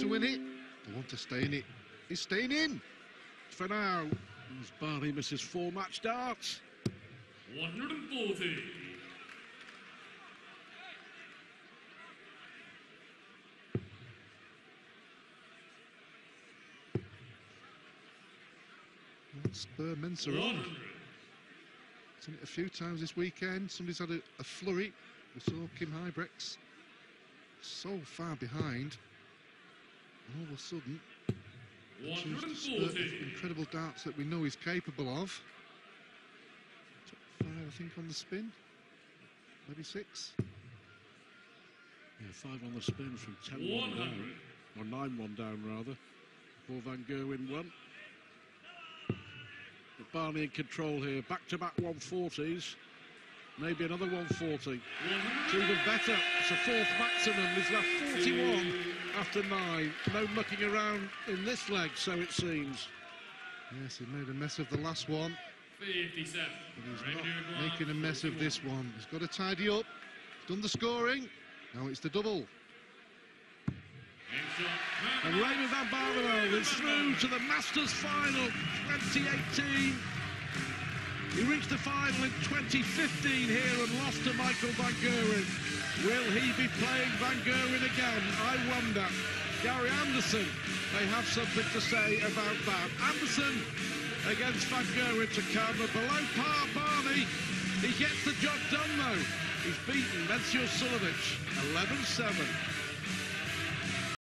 to win it. They want to stay in it. He's staying in. For now, as Barney misses 4 match darts. 140. Spur Mensah on. Seen it a few times this weekend. Somebody's had a flurry. We saw Kim Huybrechts so far behind. And all of a sudden, choose to spurt the incredible darts that we know he's capable of. Top 5, I think, on the spin. Maybe 6. Yeah, 5 on the spin from 10-1 down. Or 9-1 down, rather. Before Van Gerwen won. But Barney in control here. Back-to-back 140s. Maybe another 140. It's even better. It's a 4th maximum. He's left 41 after 9. No mucking around in this leg, so it seems. Yes, he made a mess of the last one. 57. But he's not making a mess of this one. He's got to tidy up. He's done the scoring. Now it's the double. And Raymond van Barneveld is through to the Masters Final 2018. He reached the final in 2015 here and lost to Michael van Gerwen. Will he be playing Van Gerwen again? I wonder. Gary Anderson may have something to say about that. Anderson against Van Gerwen to come. A below par Barney. He gets the job done though. He's beaten Mensur Suljovic 11-7.